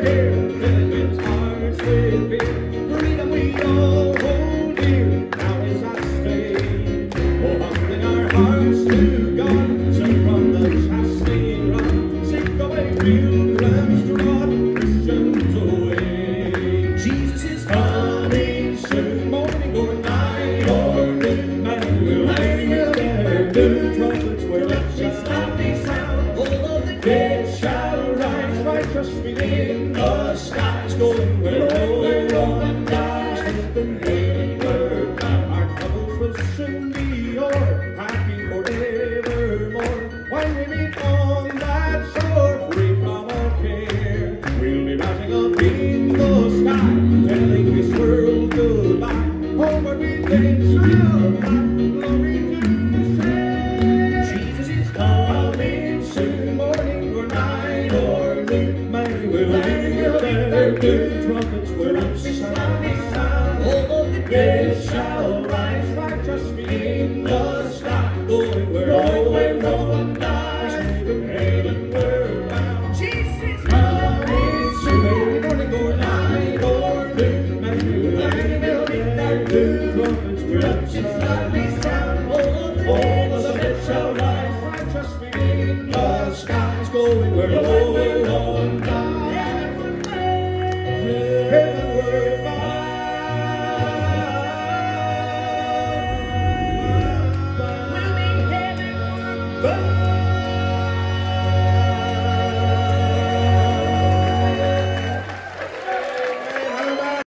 here, filling men's hearts with fear. Freedom we all hold dear, now is our stay. Oh, humbling our hearts to God, so from the chastening rod, seek away pilgrims to God, Christians away. Jesus is coming soon, morning or night or noon, and we'll hang there, the trumpets will sound, all of the dead shall rise, righteous in the skies, going where no one dies, heaven never bound. Our troubles will soon be o'er, happy forevermore, when we meet on that shore, free from all care. We'll be rising up in the sky, telling this world goodbye. Homeward we then shall fly, glory to say. Jesus is coming soon, morning or night or noon, may we will hear their good trumpets.